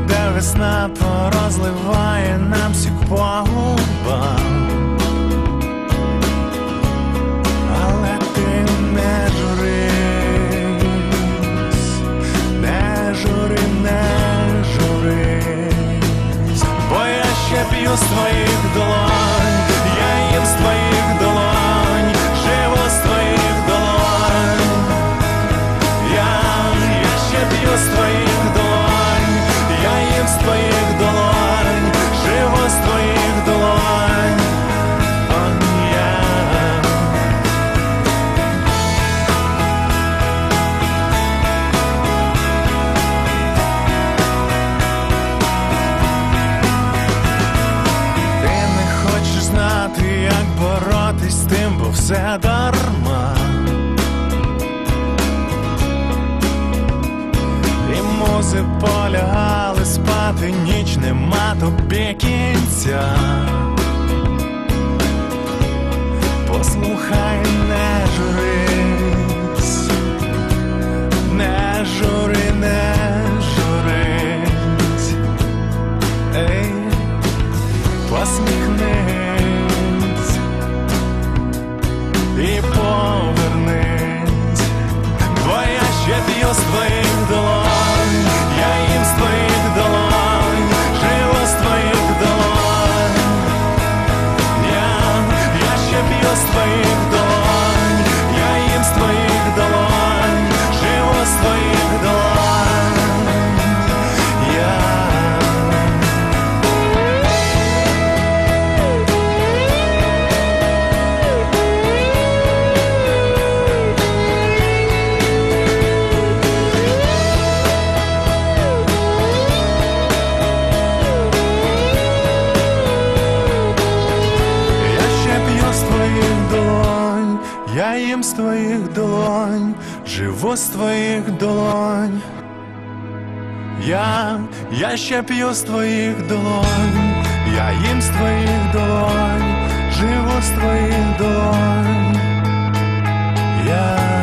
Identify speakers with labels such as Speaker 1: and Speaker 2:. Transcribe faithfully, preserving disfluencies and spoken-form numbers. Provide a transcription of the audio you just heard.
Speaker 1: де весна порозливає нам сік по губам. Але ти не журись, не жури, не журись, бо я ще п'ю з твоїх долонь, я їм з твоїх долонь, живу з твоїх долонь. Я, я ще п'ю з твоїх долонь, я їм з твоїх долонь, живу з твоїх долонь. Он я. Ти не хочеш знати, як боротись з тим, бо все дарма. Музи полягали спати, ніч нема тобі кінця. Послухай, не журись, не жури, не журись, ей, посміхнись і повернись, бо я ще п'ю з твоїх долонь, я їм з твоїх долонь, живу з твоїх долонь. Я, я ще п'ю з твоїх долонь, я їм з твоїх долонь, живу з твоїх долонь. Я. Я їм з твоїх долонь, живу з твоїх долонь. Я, я ще п'ю з твоїх долонь, я їм з твоїх долонь, живу з твоїх долонь. Я